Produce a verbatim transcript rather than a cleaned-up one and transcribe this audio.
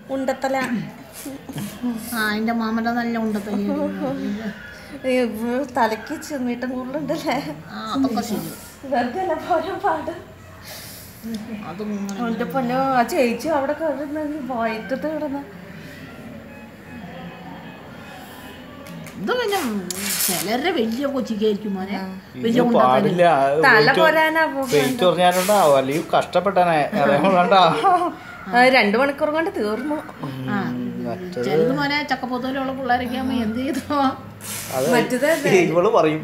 ഉണ്ടത്തല ആ എൻ്റെ മാമൻ്റെ നല്ല ഉണ്ടത്തല തലയ്ക്ക് ചെമ്മീട്ടം കൂടുതലുണ്ടല്ലേ അതൊക്കെ ശരി വെറുതെ അല്ല പോരാൻ പാട് അവൻ്റെ പൊന്നോ ആ ചേച്ചി അവിടെ കിടന്ന് വയറ്റത്ത് കിടന്ന ഇത് പിന്നെ ചിലരുടെ വലിയ കൊച്ചിക്കായിരിക്കും മോനെ വലിയ പാടില്ല തല പോരാനാ വെയിറ്റ് കുറഞ്ഞാലുണ്ടാവും അല്ലെങ്കിൽ കഷ്ടപ്പെട്ടാനേ രണ്ടു മണിക്കൂർ കൊണ്ട് തീർന്നു. ചിലത് മോനെ ചക്കപ്പോത്തോലുള്ള പിള്ളേരൊക്കെ ആകുമ്പോ എന്ത് ചെയ്തോ ഇവള് പറയും